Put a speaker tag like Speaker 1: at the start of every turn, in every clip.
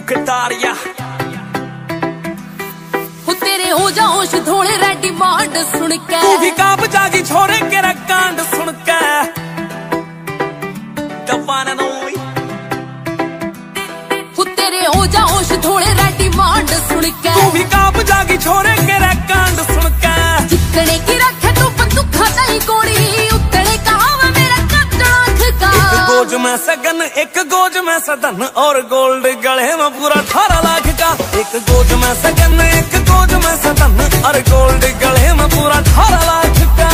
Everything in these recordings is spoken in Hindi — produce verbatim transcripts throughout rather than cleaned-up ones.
Speaker 1: कटारिया
Speaker 2: तेरे हो जाओश थोड़े रेडी बांड सुन के
Speaker 1: तू भी काब जागी छोरे के कांड सुन के दबाना नोई
Speaker 2: तेरे हो जाओश थोड़े रेडी बांड सुन के
Speaker 1: तू भी काब जागी छोरे के कांड सुन के
Speaker 2: जितने की रखे तू बंदूक नहीं कोड़ी उतने कहा मेरा कच्चा का
Speaker 1: एक गोज में सगन एक गोज में सदन और गोल्ड गले में पूरा अठारह लाख का एक गोज में सगन एक गोज में सदन और गोल्ड गले में पूरा अठारह लाख का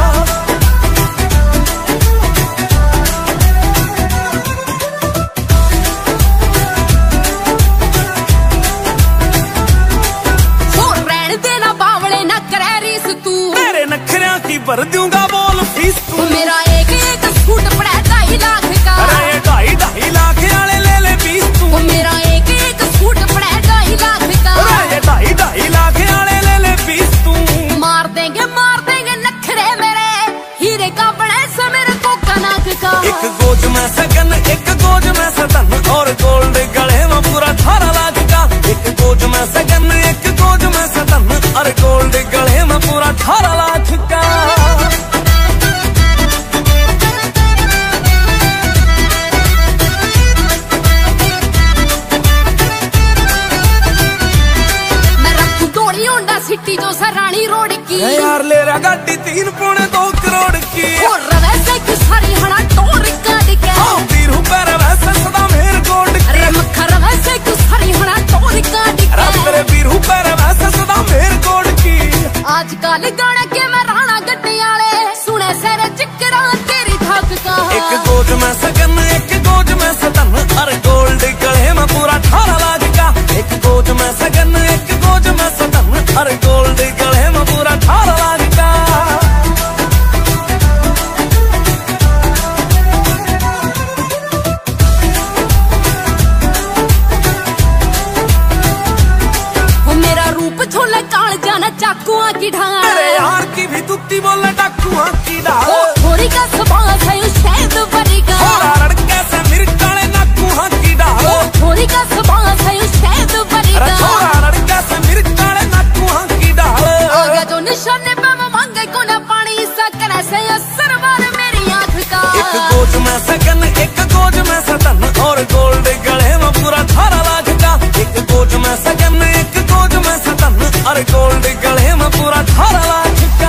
Speaker 2: छोड़ रहने देना बावले ना करे रीस तू
Speaker 1: मेरे नखरिया की भर दूंगा बोल फीस तू
Speaker 2: मेरा एक एक सूट पड़ा ढाई लाख का
Speaker 1: अरे ढाई ढाई लाख वाले ले ले बीस तू
Speaker 2: मेरा एक एक सूट पड़ा ढाई लाख का
Speaker 1: अरे ढाई ढाई लाख वाले ले ले बीस तू
Speaker 2: मार देंगे मार देंगे नखरे मेरे हीरे का बड़े से मेरे को कनक का
Speaker 1: एक गोज में सगन एक गोज में सदन और गोल्ड गले में पूरा अठारह लाख का एक गोज में सगन एक गोज में सदन और गोल्ड गले में पूरा अठारह लाख का
Speaker 2: सिटी जो सरानी रोड की
Speaker 1: यार ले रहा गाड़ी तीन पौने दो करोड़ की
Speaker 2: और वैसे की सारी हड़ा टोर काट के
Speaker 1: हाँ तीरू पैर वैसे सदा मेर गोल्ड
Speaker 2: अरे मक्खर वैसे की सारी हड़ा टोर काट के
Speaker 1: तेरे बीरू पैर वैसे सदा मेर गोल्ड की
Speaker 2: आजकल गाना के मैं राणा गड्डी वाले सुने सर चिकरा तेरी ठाक का
Speaker 1: एक गोज में सगन एक गोज में सदन और गोल्ड गले में पूरा अठारह लाख का एक गोज में सगन एक गोज में सदन और गोल्ड गले में पूरा अठारह लाख का
Speaker 2: वो मेरा रूप छोले काल जाना चाकुआ की ढाल
Speaker 1: मेरे यार की भी तुत्ती बोले डाकुआ की डाल
Speaker 2: थोड़ी का सबाल है शायद बरेगा
Speaker 1: लड़के से मेरे काले नाकुआ की डाल
Speaker 2: थोड़ी का सबाल है शायद बरेगा
Speaker 1: लड़के से मेरे काले नाकुआ की डाल
Speaker 2: आगे जो निशाने पे मैं मांगे को ना पानी सकने से असर वार मेरी आंख का
Speaker 1: एक गोज में सगन एक गोज में सदन और गोल्ड गले में पूरा अठारह लाख का एक गोज में सगन एक गोज में सदन और गोल्ड गले में पूरा अठारह लाख का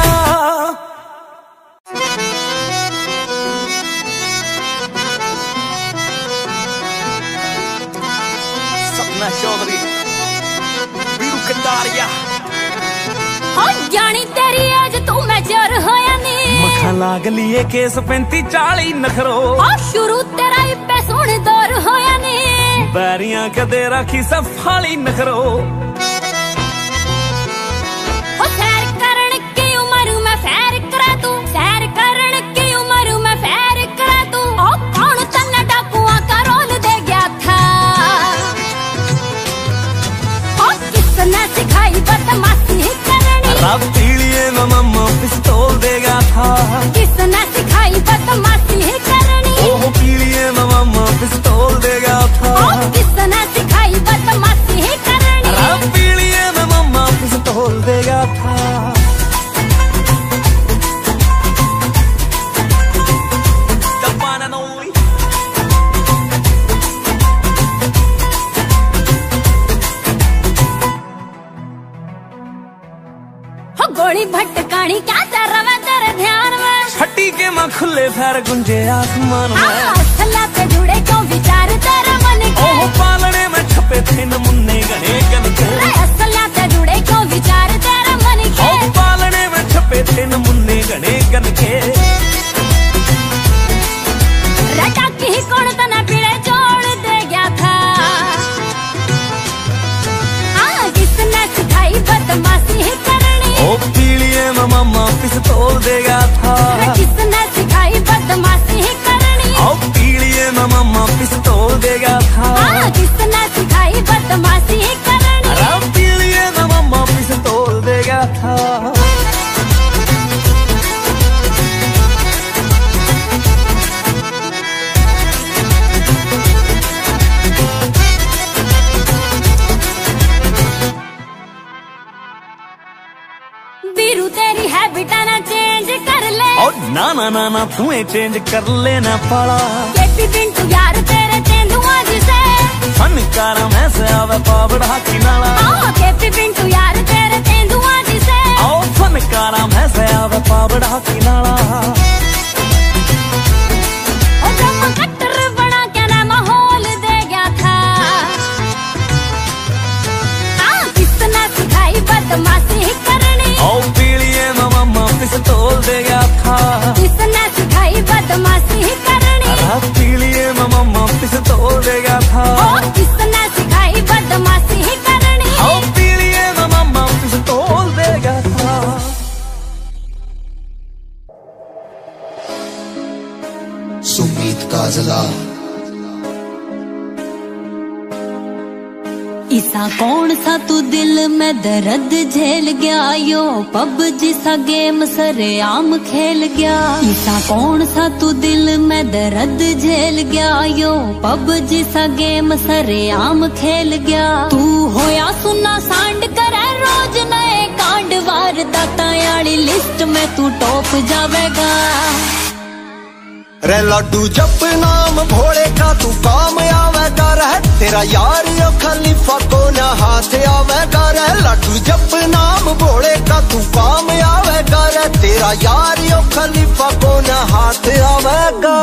Speaker 1: सपना चौधरी बीरू कटारिया
Speaker 2: हाँ जानी तेरी आज तू मैं जर होया नी
Speaker 1: मखा लाग लिए केस पैंती चाली नखरो
Speaker 2: हाँ शुरू तेरा ही पे सुन दौर होया नी
Speaker 1: बैरियां कदे रखी सफाली नखरो
Speaker 2: हो सैर करन की उम्र में सैर करा तू सैर करन की उम्र में सैर करा तू ओ कौन तन्ने डाकुआ का रोल दे गया था ओ किसने सिखाई बदमाशी करनी
Speaker 1: रब पीलिए में मम्मा पिस्तौल देगा था
Speaker 2: किसने सिखाई बदमाशी करनी
Speaker 1: ओह पीलिए में मम्मा पिस्तौल देगा था
Speaker 2: ओ किसने सिखाई बदमाशी करनी
Speaker 1: रब पीलिए में मम्मा पिस्तौल देगा था दबाना नोई
Speaker 2: हो गोली भटकानी क्या चल रहा तेरे ध्यान में
Speaker 1: छठी के माँ खुले फैर गुंजे आसमान में
Speaker 2: असला पे जुड़े क्यों विचार तेरे मन के
Speaker 1: ओह पालने में छपे थे नमुन्ने गने गन के
Speaker 2: असला पे जुड़े क्यों विचार तेरे मन के
Speaker 1: ओह पालने में छपे थे नमुन्ने गने गन के
Speaker 2: रटा की ही कौन तना पीड़े जोड़ दे गया था हाँ किसने सिखाई बदमाशी करनी
Speaker 1: ओ पीलिए में मम्मा पिस्तौल देगा था
Speaker 2: किसने सिखाई बदमाशी करनी
Speaker 1: ओ पीलिए में मम्मा पिस्तौल देगा था
Speaker 2: हाँ किसने सिखाई बदमाशी करनी
Speaker 1: रब पीलिए में मम्मा पिस्तौल देगा था ना ना ना ना तू चेंज कर लेना पाला।
Speaker 2: केपी पिंटू यार तेरे तेंदुआ जिसे
Speaker 1: फनकारा मैं से आवे पावड़ा की नाला।
Speaker 2: हाँ केपी पिंटू यार तेरे तेंदुआ जिसे
Speaker 1: आओ फनकारा मैं से आवे पावड़ा की नाला।
Speaker 2: बदमाशी करनी
Speaker 1: ओ पीलिए मामा पिस्तौल दे गया था।
Speaker 2: किसने सिखाई बदमाशी करनी?
Speaker 1: पीलिए मामा पिस्तौल दे गया था।
Speaker 2: ओ किसने सिखाई बदमाशी करनी?
Speaker 1: ओ पीलिए मामा पिस्तौल दे गया था।
Speaker 3: सुमीत काजला
Speaker 2: इसा कौन सा तू दिल में दर्द झेल गया यो पब जिसा गेम सरेआम खेल गया। इसा कौन सा तू दिल में दर्द झेल गया यो पब जिसा गेम सरेआम खेल गया। तू होया सुना सांड करे रोज नए कांड वारदाता वाली लिस्ट में तू टॉप जावेगा।
Speaker 3: रे लड्डू जप नाम भोले का तू काम आवेगा रे। तेरा यार यो खलीफा को ना हाथ आवेगा रे। लड्डू जप नाम भोले का तू काम आवेगा रे। तेरा यार यो खलीफा को ना हाथ आवेगा।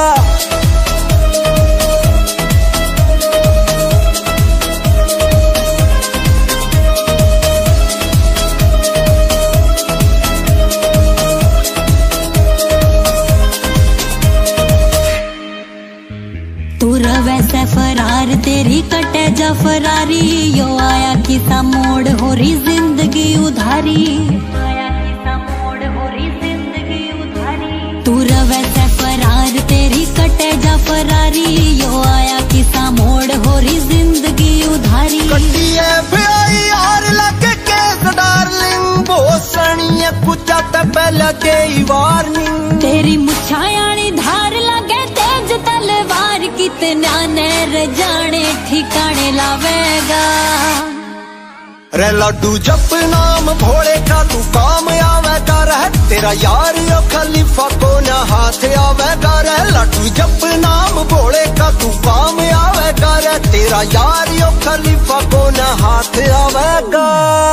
Speaker 2: वैसे फरार तेरी कटे जा फरारी यो आया किसा मोड़ हो रही जिंदगी उधारी। आया किसा मोड़ हो रही जिंदगी उधारी। तू वैसे फरार तेरी कटे जा फरारी यो आया किसा मोड़ हो रही जिंदगी उधारी।
Speaker 3: कटिए भाई यार लगे केस डार्लिंग भोसनी है कुछ आता पहले दे वार्निंग।
Speaker 2: तेरी मुछायानी धार लगे तेज तलवार कितना नैर जाने ठिकाने लावेगा।
Speaker 3: रे लड्डू जप नाम भोले का तू काम आवेगा रे। तेरा यार यो खलीफा को ना हाथ आवेगा रे। लड्डू जप नाम भोले का तू काम आवेगा रे। तेरा यार यो खलीफा को ना हाथ आवेगा।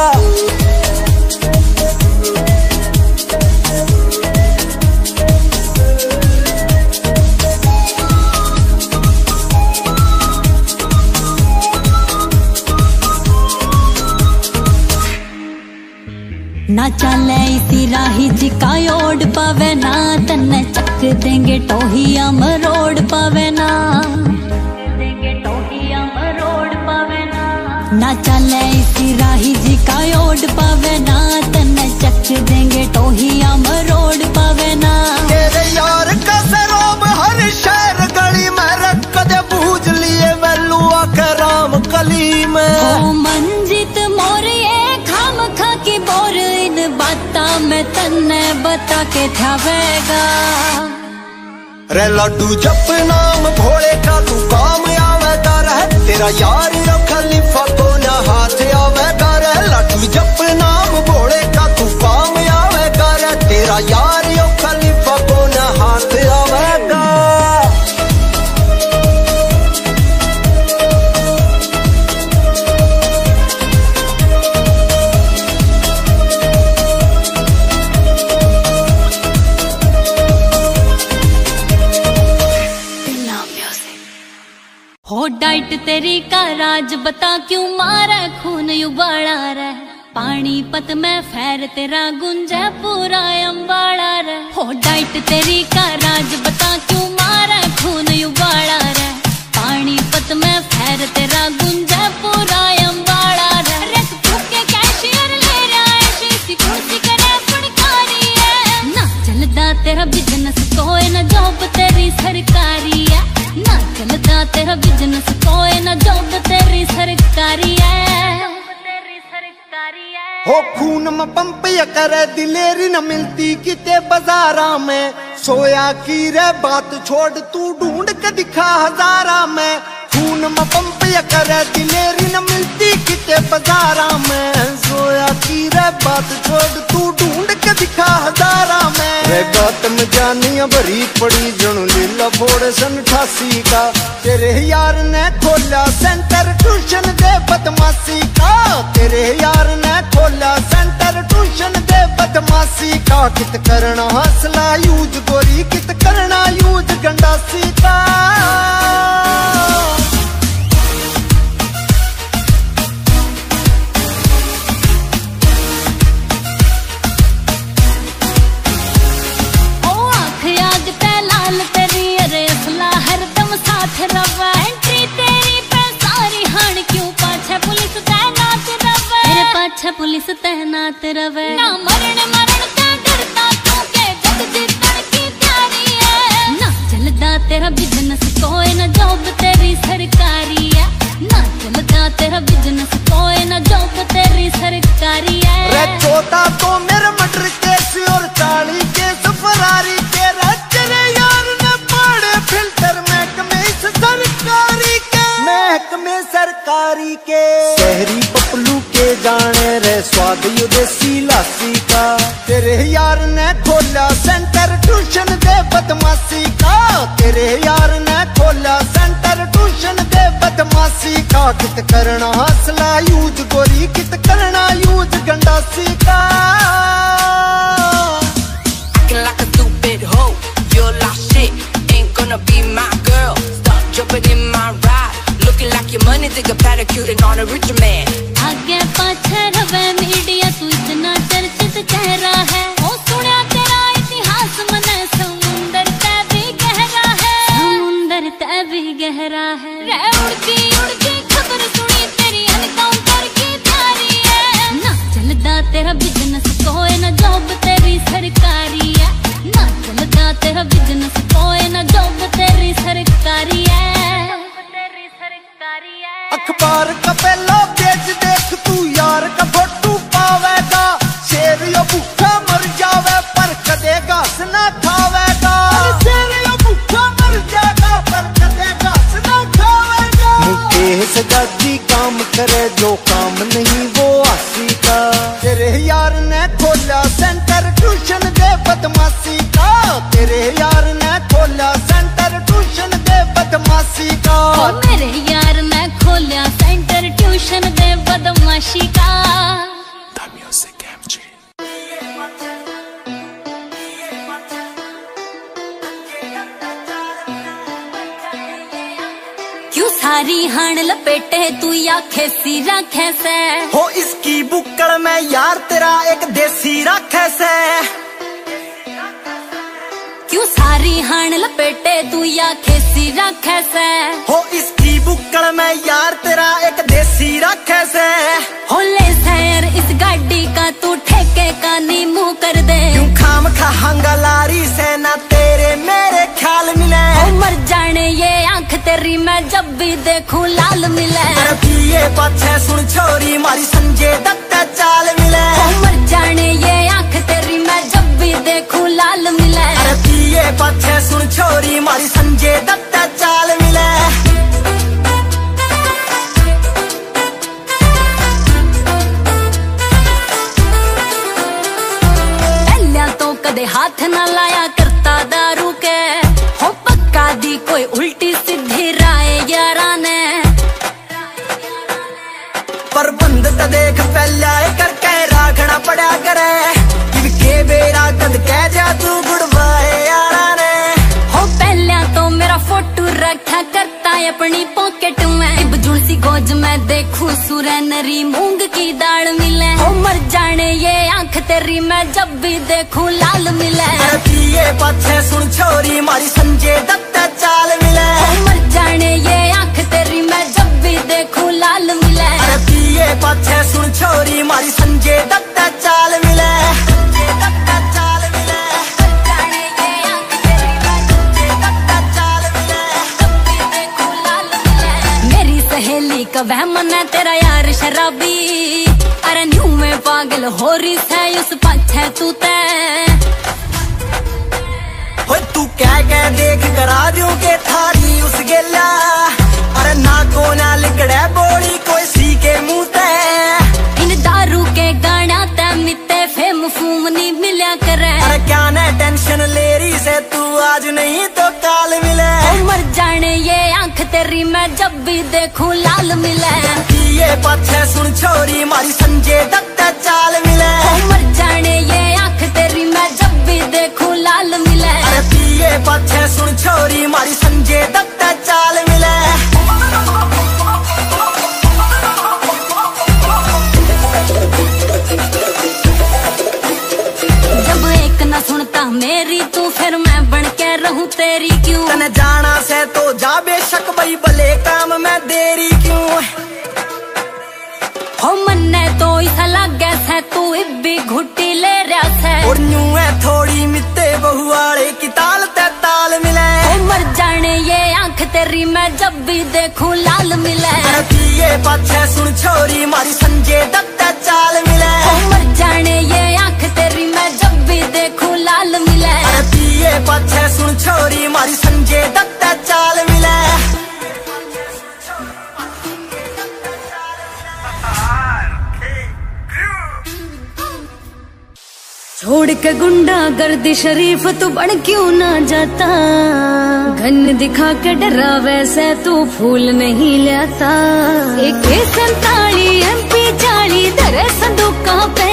Speaker 2: ना चले इसी राही जिका ओड पावे ना तन्ने चक देंगे टोहिया मरोड़ पावे ना। ना चले इसी राही जिका ओड पावे ना तन्ने चक देंगे टोहिया मरोड़ पावे ना।
Speaker 3: तेरे यार का सरोब हर शहर गली में रख दे बूझ लिए वेलुआ कराम कली में।
Speaker 2: ओ मंजित मोरिए खाम खा की बोर इन बाता मैं तन्ने बता के थावेगा।
Speaker 3: रे लड्डू जप नाम भोले का तू काम आवेगा रे। तेरा यार यो खलीफा को ना हाथ आवेगा रे। लड्डू जप नाम भोले का तू काम आवेगा रे। तेरा यार यो खलीफा को ना हाथ आवेगा।
Speaker 2: हो डाइट तेरी का राज बता क्यों मारा खून उबाला रे। पानी पत में फैर तेरा गुंजा पूरा अम्बाड़ा रे। हो डाइट तेरी का राज बता क्यों मारा खून उबाला रे। पानी पत में फैर तेरा गुंजा पूरा अम्बाड़ा रे। रख फूके कैशियर ले रहा है शीशी कुर्सी करे फड़कारी है। ना चलदा तेरा बिजनेस कोई ना जॉब तेरी सरकारी है। ना चलदा तेरा बिजनेस कोई ना जॉब तेरी सरकारी है।
Speaker 3: हो खून में पंप या करे दिलेरी न मिलती किते बाजारा में। सोया की रे बात छोड़ तू ढूंढ के दिखा हजारा में। खून में पंप या करे दिलेरी न मिलती किते बाजारा में। सोया की रे बात छोड़ तू ढूंढ के के दिखा हजारा में। रे गौतम जानिया भरी पड़ी जणु लीला फोड़े सन अठासी का। तेरे यार ने खोला सेंटर ट्यूशन दे बदमाशी का। तेरे यार ने खोला सेंटर ट्यूशन दे बदमाशी का। कित करना हौसला यूज गोरी कित करना यूज गंडासी का।
Speaker 2: पुलिस तैनात रवे ना मरण मरण का डरता तू के जग जीतन की तैयारी है। ना चलदा तेरा बिजनेस कोई ना जॉब तेरी सरकारी है। ना चलदा तेरा बिजनेस कोई ना जॉब तेरी सरकारी है।
Speaker 3: रे चौथा तो मेरे मटर केस और चाली केस फरारी के। तेरे यार ने पाड़े फिल्टर महकमे सरकारी के। महकमे सरकारी के शहरी पपलू के जाने रे स्वाद यू देसी लासी का। तेरे यार ने खोला सेंटर ट्यूशन दे बदमाशी का। तेरे यार ने खोला सेंटर ट्यूशन दे बदमाशी का। कित करना हौसला यूज गोरी कित करना यूज गंडासी का।
Speaker 4: Acting like a stupid hoe, you're lost shit, ain't gonna be my girl. Stop jumping in my ride, looking like your money, take a pedicure and on a rich man.
Speaker 2: आगे पाछे रवे मीडिया तू इतना चर्चित चेहरा है। ओ सुना तेरा इतिहास मने समुंदर ते भी गहरा है। समुंदर ते भी गहरा है। रे उड़ती उड़ती खबर सुनी तेरी एनकाउंटर की तैयारी है। ना चलदा तेरा बिजनेस कोई ना जॉब तेरी सरकारी है। ना चलदा तेरा बिजनेस कोई ना जॉब तेरी सरकारी है। तेरी सरकारी है।
Speaker 3: अखबार का पहला पेज देख तू यार का फोटो पावेगा। शेर यो भूखा मर जावे पर कदे घास ना खावेगा। शेर यो भूखा मर जाएगा पर कदे घास ना खावेगा। मुकेश गाजी काम करे जो काम नहीं वो आसी का। तेरे यार ने खोला सेंटर ट्यूशन दे बदमाशी का। तेरे यार ने खोला सेंटर ट्यूशन दे बदमाशी का।
Speaker 2: ओ मेरे यार ने खोला सेंटर ट्यूशन दे बदमाशी का।
Speaker 1: The Music M G।
Speaker 2: क्यों सारी हाण लपेटे तू या खेसी रखे से।
Speaker 3: हो इसकी बुक्कड़ में यार तेरा एक देसी रखे से।
Speaker 2: क्यों सारी हाण लपेटे तू या खेसी रखे से।
Speaker 3: हो इसकी बुक्कड़ में यार तेरा एक देसी रखे से।
Speaker 2: हो ले सैर इस गाड़ी का तू ठेके का नीमू कर दे।
Speaker 3: क्यों खाम खाहंगा लारी से ना तेरे मेरे ख्याल मिले।
Speaker 2: हो मर जाने ये आंख तेरी मैं जब भी देखूं लाल मिले।
Speaker 3: अरे पिए पाछे सुन छोरी मारी संजय दत्त चाल मिले।
Speaker 2: हो मर जाने ये आंख तेरी मैं जब भी देखूं लाल मिले।
Speaker 3: अरे पिए पाछे सुन छोरी मारी संजय दत्त चाल मिले।
Speaker 2: पहले तो कदे हाथ न लाया करता दारू के। हो पक्का दी कोई उल्टी सीधी राय यारा ने।
Speaker 3: प्रबंध तो देख पहला करके राखना पड़ा करे। के बेरा कद कह जा तू गुड़वाए यारा ने।
Speaker 2: हो पहले तो मेरा फोटो रखा करता है अपनी पॉकेट में। बुजुर्सी गोज में देखूं सुरनरी मूंग की दाल मिले। हो मर जाने ये आंख तेरी मैं जब भी देखूं लाल मिले।
Speaker 3: अरे पिए पाछे सुन छोरी मारी संजय दत्त चाल मिले।
Speaker 2: हो मर जाने ये आंख तेरी मैं जब भी देखूं लाल मिले।
Speaker 3: अरे पिए पाछे सुन छोरी मारी संजय दत्त चाल मिले।
Speaker 2: वह मन तेरा यार शराबी। अरे न्यू में पागल हो रही है उस पाछे तू ते।
Speaker 3: हो तू कह कह देख करा दूं के थारी उस गेला। अरे ना को ना लिकड़े बोली कोई सी के मुंह ते।
Speaker 2: इन दारू के गाना ते मिते फेम फूम नहीं मिले। मैं जब भी देखूं लाल मिले।
Speaker 3: ये पाछे सुन छोरी मारी संजय दत्त चाल मिले।
Speaker 2: मर जाने ये आंख तेरी मैं जब भी देखूं लाल मिले।
Speaker 3: ये पाछे सुन छोरी मारी संजय दत्त चाल मिले।
Speaker 2: जब एक न सुनता मेरी तू फिर मैं बन के रहूं तेरी क्यों।
Speaker 3: तने जाना से तो जा बेशक भाई भले काम में देरी क्यों।
Speaker 2: हो मन्ने तो इसा लगे है तू इब्बी घुट्टी ले रहा है।
Speaker 3: और न्यू है थोड़ी मित्ते बहुआड़े की ताल ते ताल मिले।
Speaker 2: हो मर जाने ये आंख तेरी मैं जब भी देखूं लाल मिले।
Speaker 3: ये पाछे सुन छोरी मारी संजय दत्त चाल मिले।
Speaker 2: हो मर जाने ये आंख तेरी मैं जब भी देखूं लाल मिले।
Speaker 3: ये पाछे सुन छोरी मारी संजय दत्त चाल मिले।
Speaker 2: छोड़ के गुंडा गर्दी शरीफ तू बन क्यों ना जाता। घन दिखा के डरा वैसे तू फूल नहीं लाता। एक संताली एमपी चाली धरे संदूका पे।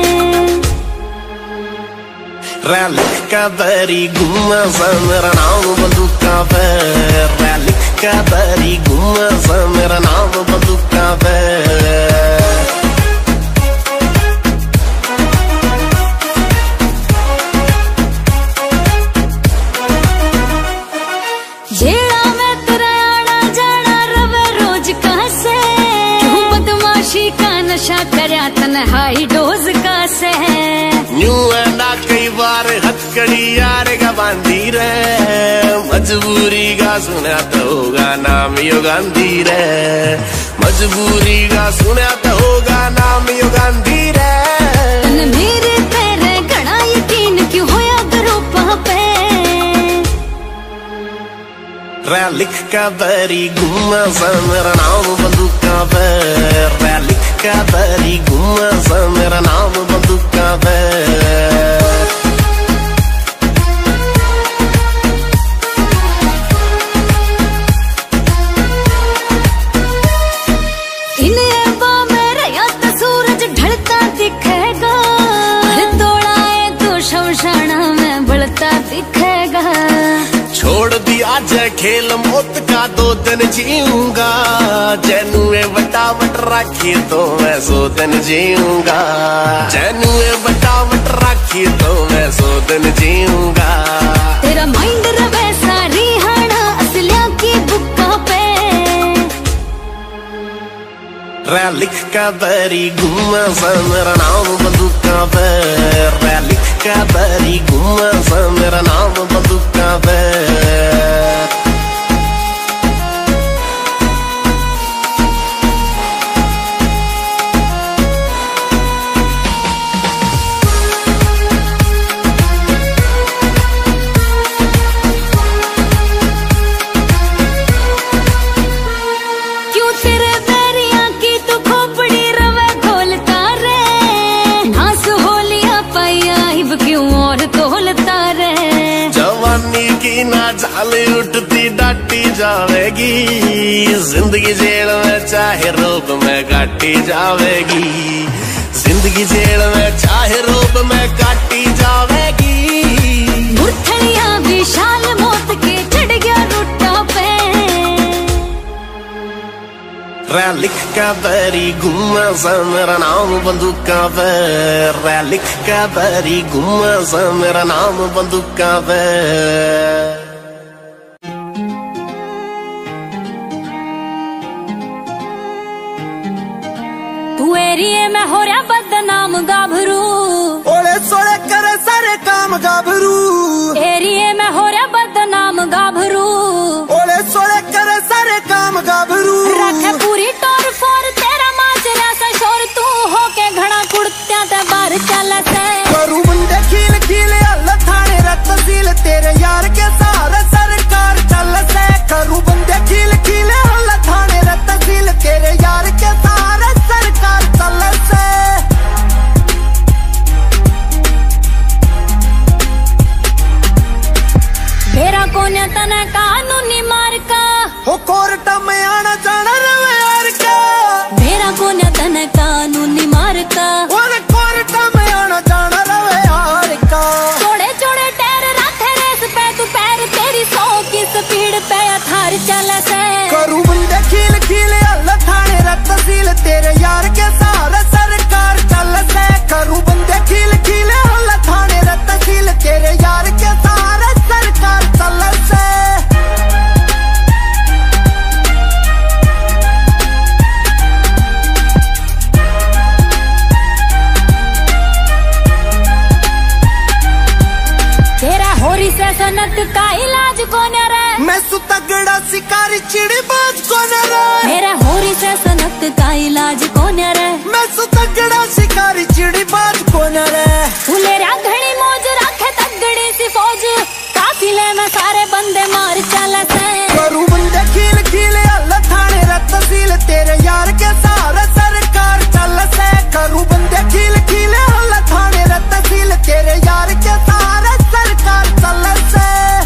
Speaker 5: रैलिक का बरी गुम्मा सा मेरा नाम बंदूका पे। रैलिक का बरी गुम्मा सा मेरा नाम बंदूका पे।
Speaker 2: जेड़ा मैं तेरा आना जाना रवे रोज कहाँ से। क्यों बदमाशी का नशा करया तन्हाई डोज का से।
Speaker 5: न्यू एंडा कई बार हथकड़ी यार का बांधी रे। मजबूरी का सुना तो होगा नाम यो गांधी रे। मजबूरी का सुना तो होगा नाम यो गांधी रे।
Speaker 2: मेरे तेरे घना यकीन क्यों होया ग्रुप पे।
Speaker 5: रैलिक का बरी गुम्मा सा मेरा नाम बंदूका पे। रैलिक का बरी गुम्मा सा मेरा नाम बंदूका पे।
Speaker 2: इन एबा में रया तो सूरज ढलता दिखेगा। तोड़ा है तो शमशाना में बढ़ता दिखेगा।
Speaker 5: छोड़ दिया जय खेल मौत का दो दिन जीऊंगा। जैनुए वटावट राखी तो मैं सो दिन जीऊंगा। जैनुए वटावट राखी तो मैं सो दिन जीऊंगा।
Speaker 2: तेरा माइंड रवे सारी हाना असलिया की बुक्का पे।
Speaker 5: रैलिक का बरी गुम्मा सा मेरा नाम बंदूका पे। रैलिक का बरी गुम्मा सा मेरा नाम बंदूका पे।
Speaker 2: क्यों तेरे बैरिया की तू खोपड़ी रवे खोलता रे। नास होलिया पाया हिब क्यों और तोलता रे।
Speaker 5: जवानी की ना झाल उठती डाटी जावेगी। जिंदगी जेल में चाहे रोब में काटी जावेगी। जिंदगी जेल में चाहे रोब में काटी जावेगी।
Speaker 2: मुठलिया विशाल मौत के चढ़ गया रुट्टा पे।
Speaker 5: रैलिक का बरी गुम्मा सा मेरा नाम बंदूका पे। रैलिक का बरी गुम्मा सा मेरा नाम बंदूका पे।
Speaker 2: तू एरिए में हो रहा बदनाम गाभरू।
Speaker 3: ओले सोले करे सारे काम गाभरू।
Speaker 2: एरिए में हो रहा बदनाम गाभरू।
Speaker 3: ओले सोले करे सारे काम गाभरू।
Speaker 2: रखे पूरी टोर फोर तेरा माजरा सा शोर। तू होके घड़ा कुड़त्या ते बाहर चल से।
Speaker 3: करू बंदे खील खील अल्लाह थाने रत सील। तेरे यार के सहारे सरकार चल से। करू बंदे खील खील अल्लाह थाने रत सील। तेरे यार के सहारे सरकार चल से।
Speaker 2: मेरा कोन्या तने कानूनी मार का।
Speaker 3: हो कोर्ट में आना जाना रवे यार का
Speaker 2: मेरा कोन्या तन कानूनी मार का
Speaker 3: और कोर्ट में आना जाना रवे यार का
Speaker 2: छोड़े छोड़े टैर रखे रेस पे तू पैर तेरी सौ की स्पीड पे थार चल से
Speaker 3: करू बंदे खील खील अल्लाह थाने रत सील तेरे यार के सहारे सरकार चल से करू बंदे खील खील अल्लाह थाने रत सील तेरे यार के सहारे सरकार चल से
Speaker 2: तेरा होरी से सनत का इलाज कौन रे
Speaker 3: मैं सु तगड़ा शिकारी चिड़ी बाज कौन रे
Speaker 2: मेरा होरी से सनत का इलाज कौन रे
Speaker 3: मैं सु तगड़ा शिकारी चिड़ी बाज कौन रे
Speaker 2: फुलेरा घड़ी मौज रखे तगड़ी सी फौज काफिले में सारे बंदे मार चल से
Speaker 3: करू बंदे खील खील अल्लाह थाने रत सील तेरे यार के सहारे सरकार चल से करू बंदे खील खील अल्लाह थाने रत सील तेरे यार के सहारे सरकार चल से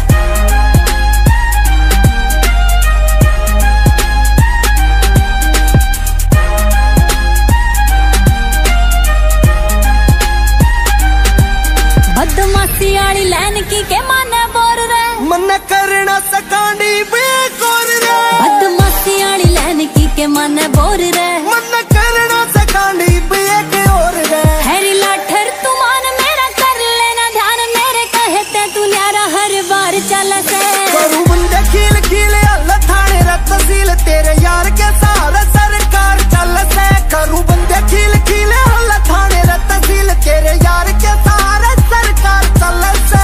Speaker 2: बदमाशी आली लैन की के माने बोर रे
Speaker 3: मन करना सकांडी बेकोर रे
Speaker 2: बदमाशी आली लैन की के माने बोर रे
Speaker 3: मन करना सकांडी बेकोर रे
Speaker 2: हैरी लाठर तू मान मेरा कर लेना ध्यान मेरे कहते तू न्यारा हर बार चल से
Speaker 3: करू बंदे खील खील अल्लाह थाने रत सील तेरे यार के सहारे सरकार चल से करू बंदे खील खील अल्लाह थाने रत सील तेरे यार के सहारे सरकार चल से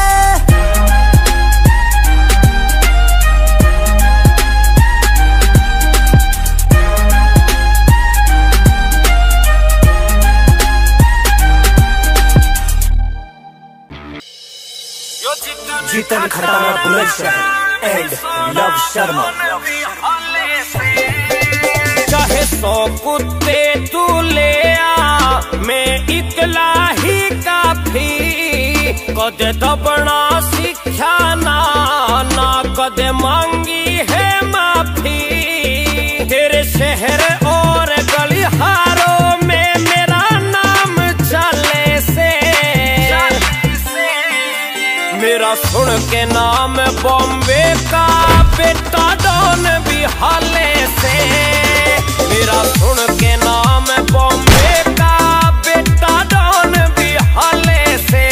Speaker 1: जीतन खटाना बुलंदशहर एंड लव शर्मा। चाहे सौ कुत्ते तू ले आ, मैं इकला ही काफी। कदे दबना सीखा ना ना कदे मांगी है माफी। तेरे शहर और गलिहारों में मेरा नाम चले से, मेरा सुन के नाम बॉम्बे का बेटा डॉन भी हाले से। मेरा सुन के नाम बॉम्बे का बेटा डॉन भी हाले से।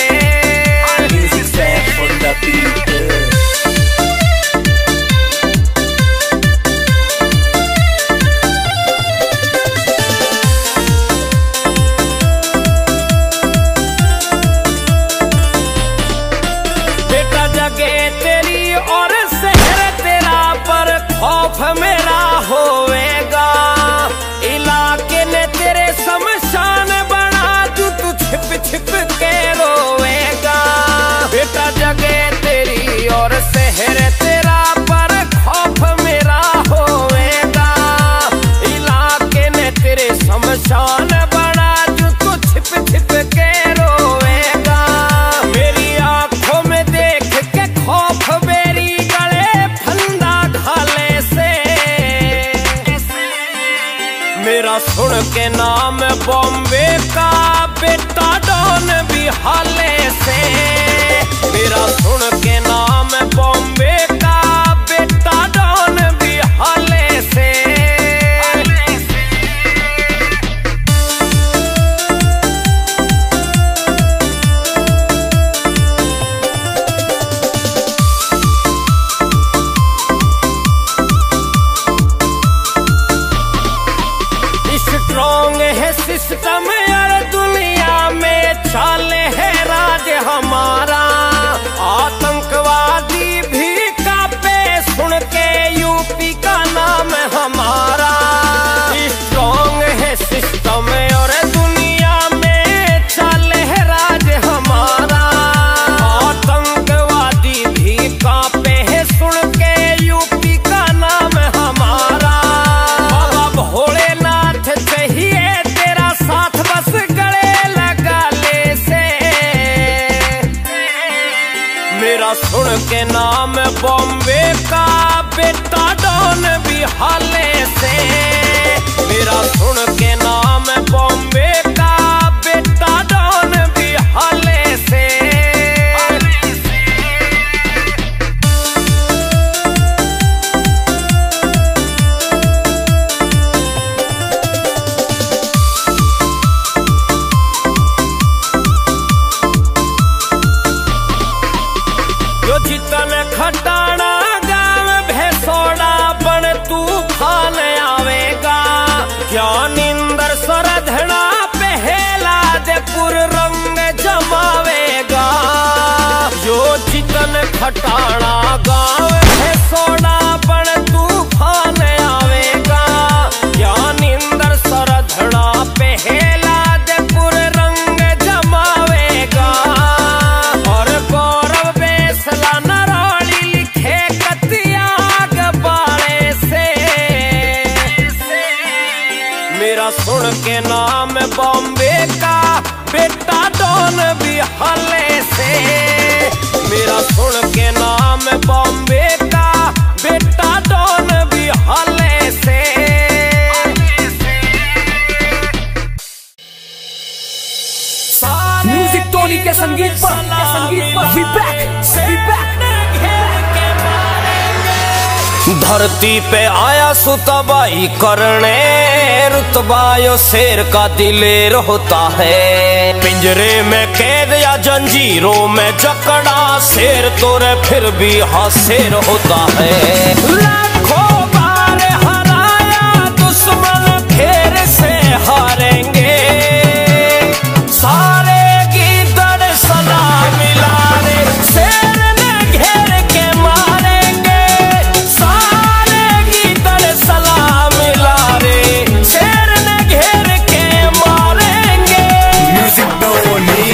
Speaker 1: बेटा जगे तेरी और शहर तेरा पर खौफ मेरा होएगा। इलाके ने तेरे शमशान बना तू तू छिप छिप के रोएगा। बेटा जगे तेरी और शहर तेरा पर खौफ मेरा होएगा। इलाके ने तेरे शमशान बना तू तू छिप छिप के रोएगा। मेरी आंखों में देख के खौफ मेरी गले फंदा ढाले से। मेरा सुन के नाम बॉम्बे का बेटा डॉन भी हाले से। मेरा सुन के नाम बॉम्बे का बेटा डॉन भी हाले से। स्ट्रॉन्ग है सिस्टम यार दुनिया में, चाले है राज हमारा। आतंकवाद के नाम बॉम्बे का बेटा डॉन भी हाले से। मेरा सुन के नाम बॉम्बे का बेटा डॉन भी हाले से। जितन खटाना गाँव भैसोड़ा बन तूफान आवेगा। क्या निंदर सरधना पहला जयपुर रंग जमावेगा। जो जितन खटाना गाँव भैसोड़ा बन तूफान आवेगा। क्या निंदर सरधना पहला जयपुर रंग जमावेगा। और गौरव बेसला नराली लिखे कतियाग बाड़े से। मेरा सुन के नाम बॉम्बे का बेटा डॉन भी हाले से। मेरा सुन के नाम बॉम्बे का बेटा डॉन भी हाले से।
Speaker 6: म्यूजिक टोनी के संगीत पर, के संगीत पर वी बैक, वी बैक।
Speaker 1: धरती पे आया सुतबाई करने, रुतबा यो शेर का दिलेर होता है। पिंजरे में कैद या जंजीरों में जकड़ा, शेर तो रे फिर भी हाँ शेर होता है। लाखों बार हराया दुश्मन फिर से हारेंगे। सारे गीदड़ सलाम मिलाने, शेर ने घेर के मारेंगे। सारे गीदड़ सलाम मिलाने, शेर ने घेर के मारेंगे।
Speaker 6: म्यूजिक टोनी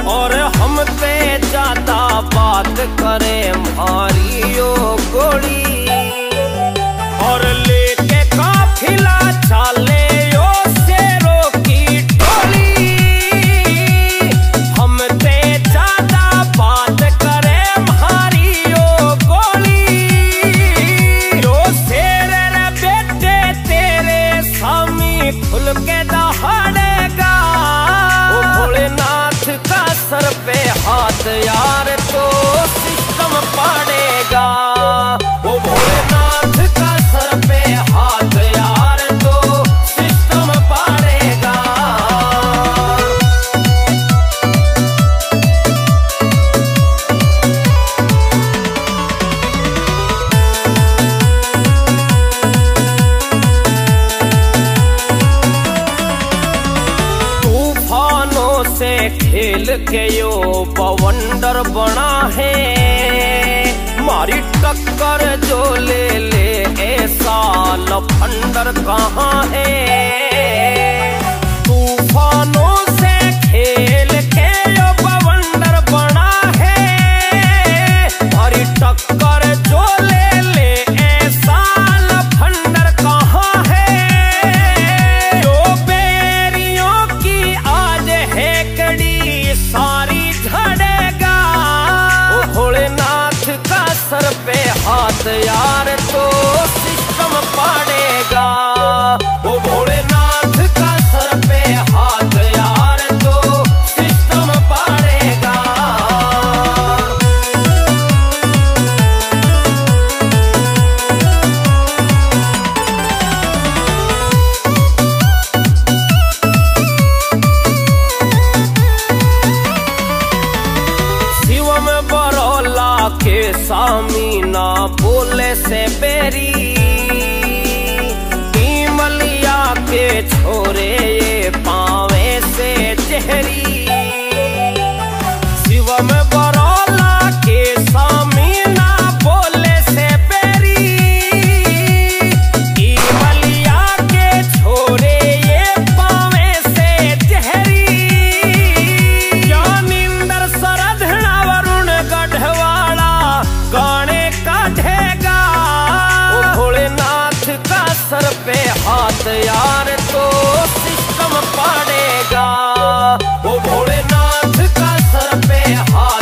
Speaker 7: और हम पे ज्यादा बात करे मारी यो गोली, और लेके काफिला चाले यो शेरों की टोली। हम पे ज्यादा बात करे मारी यो गोली, यो शेर रे बेटे तेरे सामी खुल के दहाड़ेगा। ओ भोलेनाथ का सर पे हाथ यार तो सिस्टम पाड़ेगा। ओ भोलेनाथ का सर पे हाथ यार तो सिस्टम पाड़ेगा। तूफानों से खेल के यो बवंडर बना है, मारी टक्कर जो ले ले ऐसा लफंडर कहाँ है। तूफानों से खेल के यो बवंडर बना है, मारी टक्कर जो ले ले ऐसा लफंडर कहाँ है। जो बेरियों की आज है कड़ी सारी झड़ेगा। ओ भोलेनाथ का सर पे हाथ यार तो सिस्टम पाड़ेगा। ओ भोलेनाथ का सर पे हाथ यार तो सिस्टम पाड़ेगा। शिवम बरोला के सामी ना बोले से बेरी, इमलिया के छोरे ये पावे से जहरी। शिवम बरोला के सामी ना बोले से बेरी, इमलिया के छोरे ये पावे से जहरी। ज्ञानिंदर सरधना वरुण गढ़वाला गाने काढ़ेगा। ओ भोलेनाथ का सर पे हाथ यार तो सिस्टम पाड़ेगा। ओ भोलेनाथ का सर पे हाथ